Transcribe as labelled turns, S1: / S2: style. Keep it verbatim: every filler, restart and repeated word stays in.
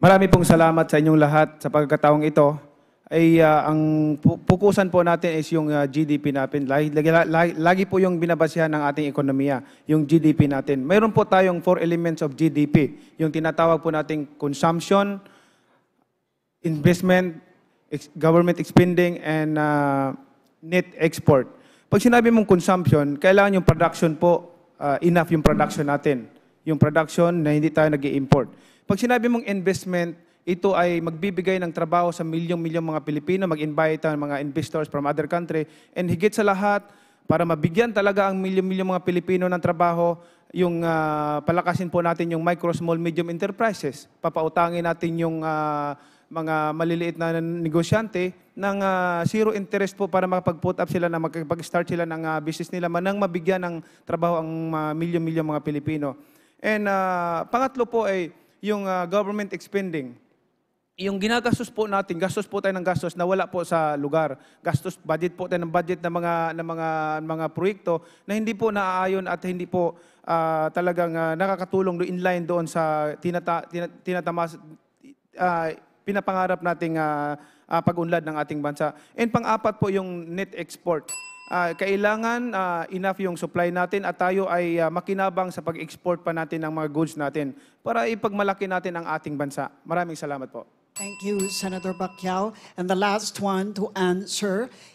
S1: Marami pong salamat sa inyong lahat sa pagkakataong ito. Ay uh, ang pukusan po natin is yung uh, G D P natin. Lagi, lagi, lagi po yung binabasihan ng ating ekonomiya, yung G D P natin. Mayroon po tayong four elements of G D P. Yung tinatawag po nating consumption, investment, ex government spending, and uh, net export. Pag sinabi mong consumption, kailangan yung production po, uh, enough yung production natin. Yung production na hindi tayo nag-i-import. Pag sinabi mong investment, ito ay magbibigay ng trabaho sa milyong-milyong mga Pilipino, mag-invite ang mga investors from other country, and higit sa lahat, para mabigyan talaga ang milyong-milyong mga Pilipino ng trabaho, yung uh, palakasin po natin yung micro, small, medium enterprises. Papautangin natin yung uh, mga maliliit na negosyante ng uh, zero interest po para makapag-put up sila na makapag-start sila ng uh, business nila, manang mabigyan ng trabaho ang uh, milyon-milyong mga Pilipino. And uh, pangatlo po ay yung uh, government expending. Yung ginagastos po natin, gastos po tayo ng gastos na wala po sa lugar. Gastos, budget po tayo ng budget ng mga, ng mga, mga proyekto na hindi po naaayon at hindi po uh, talagang uh, nakakatulong do inline doon sa tinata, tinat, tinatamas, uh, pinapangarap nating uh, uh, pag-unlad ng ating bansa. And pang-apat po yung net export. Uh, kailangan uh, enough yung supply natin at tayo ay uh, makinabang sa pag-export pa natin ng mga goods natin para ipagmalaki natin ang ating bansa. Maraming salamat po.
S2: Thank you, Senator Pacquiao. And the last one to answer